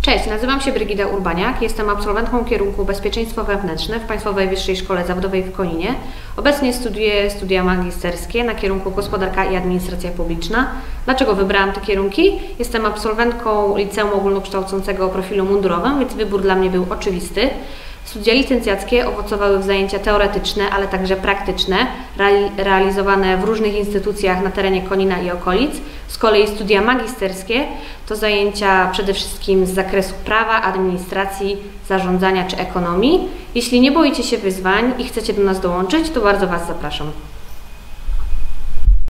Cześć, nazywam się Brygida Urbaniak, jestem absolwentką kierunku Bezpieczeństwo Wewnętrzne w Państwowej Wyższej Szkole Zawodowej w Koninie. Obecnie studiuję studia magisterskie na kierunku Gospodarka i Administracja Publiczna. Dlaczego wybrałam te kierunki? Jestem absolwentką liceum ogólnokształcącego o profilu mundurowym, więc wybór dla mnie był oczywisty. Studia licencjackie owocowały w zajęcia teoretyczne, ale także praktyczne, realizowane w różnych instytucjach na terenie Konina i okolic. Z kolei studia magisterskie to zajęcia przede wszystkim z zakresu prawa, administracji, zarządzania czy ekonomii. Jeśli nie boicie się wyzwań i chcecie do nas dołączyć, to bardzo Was zapraszam.